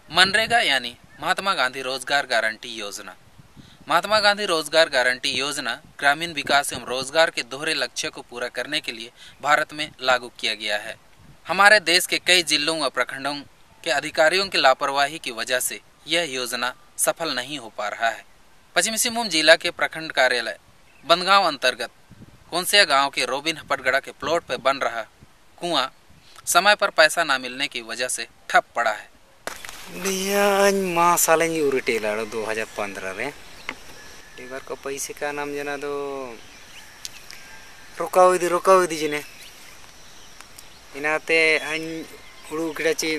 मनरेगा यानी महात्मा गांधी रोजगार गारंटी योजना। महात्मा गांधी रोजगार गारंटी योजना ग्रामीण विकास एवं रोजगार के दोहरे लक्ष्य को पूरा करने के लिए भारत में लागू किया गया है। हमारे देश के कई जिलों व प्रखंडों के अधिकारियों की लापरवाही की वजह से यह योजना सफल नहीं हो पा रहा है। पश्चिमी सिंहभूम जिला के प्रखंड कार्यालय बंदगांव अंतर्गत कोनसिया गांव के रोबिन हपटगड़ा के प्लॉट पर बन रहा कुआं समय पर पैसा न मिलने की वजह से ठप पड़ा है। मासालें उरिटेलाड़ो 2015 रे एबार को पैसे का नाम जना दो रोकाव दी जने इनाते अन उड़ू किड़ाची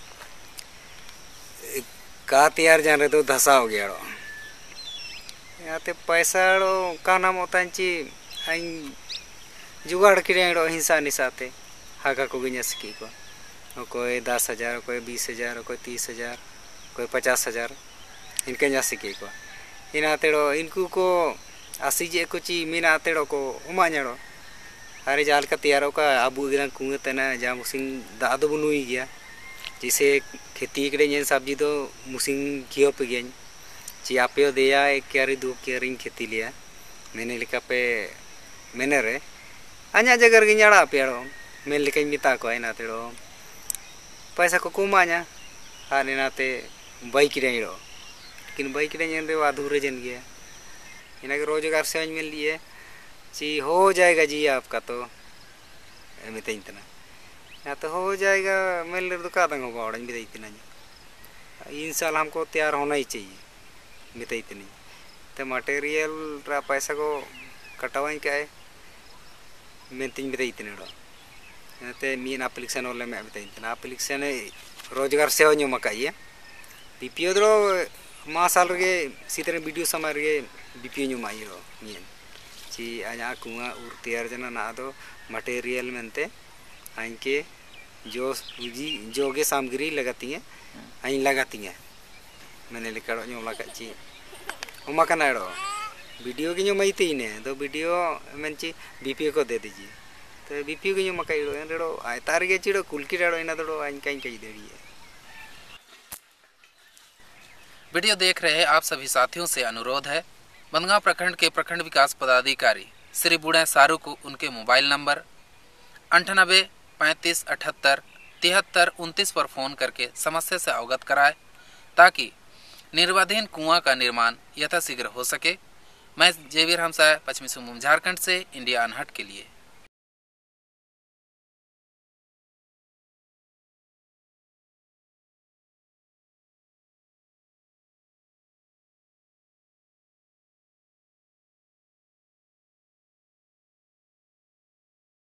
का तैयार जान रे तो धसाव गया इनाते पैसा का नाम होता ची अन जुगाड़ किड़े हिंसा निसाते हाका को गिनस की को कोई 10,000 कोई 20,000 कोई 30,000 कोई 50,000 इनके जा सीखे को इन तेड़ो इनको को आसीजे को ची मीना तेड़ो को उमाñड़ो अरे जाल का तैयारों का आबू गिरा कुएं तना जा मुसिंग दादो बुनुई गया जिसे खेती के लिए सब्जी तो मुसिंग कियो पे गया ची आपे दिया एक क्यारी दो क्यारी खेती लिया मैंने लिखा पे मैंने रे अन्य जगह गिन्याड़ा पेड़ो मैं लिखा मिता को है ना तेड़ो पैसा को कुमाña आने नाते बाइक रेंगो लेकिन बाइक रेंजन रे अधूरे जन गया इना के रोजगार से मिल लिए जी हो जाएगा जी आपका तो मिताई तना या तो हो जाएगा मिल रे तो का दंग होगा और मिताई तना इन साल हमको तैयार होना ही चाहिए मिताई तनी तो मटेरियल रा पैसा को कटवाई क्या है मिताई मिताई तने ते मीन एप्लीकेशन वाले में बताई तना एप्लीकेशन रोजगार सेवा ᱧᱟᱢ ᱟᱠᱟᱭᱟ बीपीओ दो मा साल रे सीतरे वीडियो समय रे बीपीओ ᱧᱟᱢ आयो मीन ची आया कुआं उर तैयार जना ना दो मटेरियल मेंते आइके जो के सामग्री लगाती है आइन लगाती है मैंने लिखा ᱧᱟᱢ लगा ची उमा कनाड़ो वीडियो की ᱧᱟᱢ आईती ने तो वीडियो में ची बीपीओ को दे दीजिए तो बीपीओ की मकाई रो आय तार के चिड़ो कुलकी डाड़ो इना दड़ो आइन काई कई देड़ी है। वीडियो देख रहे आप सभी साथियों से अनुरोध है बंदगांव प्रखंड के प्रखंड विकास पदाधिकारी श्री बुढ़े सारू को उनके मोबाइल नंबर 98 35 78 73 29 पर फोन करके समस्या से अवगत कराए ताकि निर्वाधीन कुआं का निर्माण यथाशीघ्र हो सके। मैं जेवीर हमसा, पश्चिमी सिंहभूम झारखंड से इंडिया अनहट के लिए।